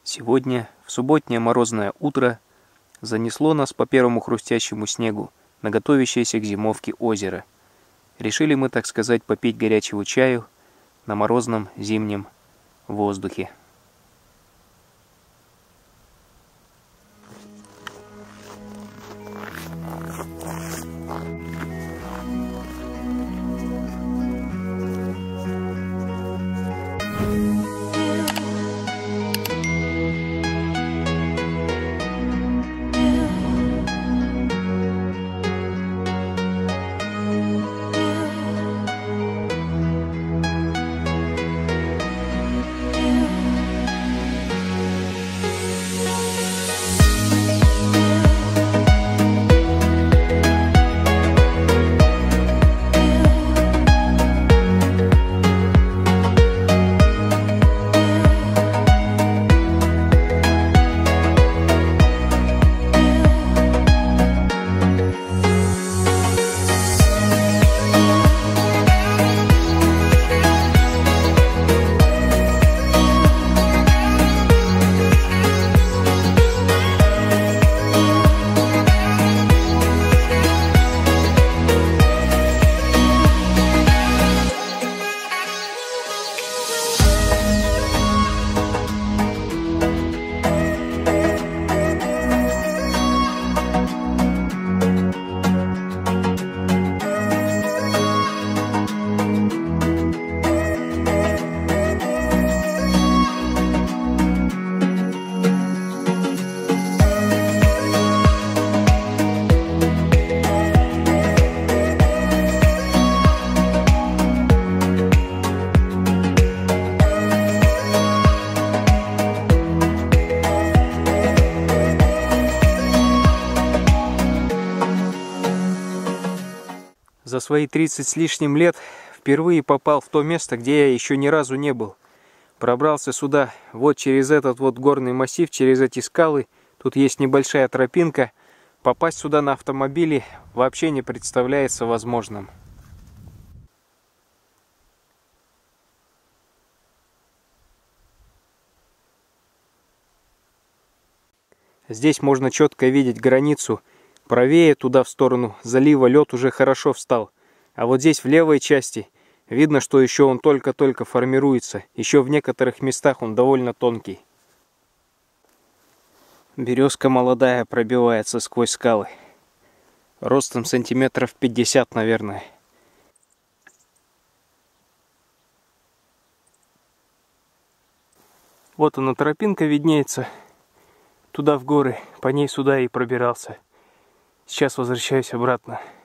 Сегодня, в субботнее морозное утро, занесло нас по первому хрустящему снегу на готовящееся к зимовке озеро. Решили мы, так сказать, попить горячего чаю на морозном зимнем воздухе. За свои 30 с лишним лет впервые попал в то место, где я еще ни разу не был. Пробрался сюда вот через этот вот горный массив, через эти скалы. Тут есть небольшая тропинка. Попасть сюда на автомобиле вообще не представляется возможным. Здесь можно четко видеть границу. Правее туда в сторону залива лед уже хорошо встал. А вот здесь в левой части видно, что еще он только-только формируется. Еще в некоторых местах он довольно тонкий. Березка молодая пробивается сквозь скалы. Ростом сантиметров 50, наверное. Вот она, тропинка виднеется. Туда в горы, по ней сюда и пробирался. Сейчас возвращаюсь обратно.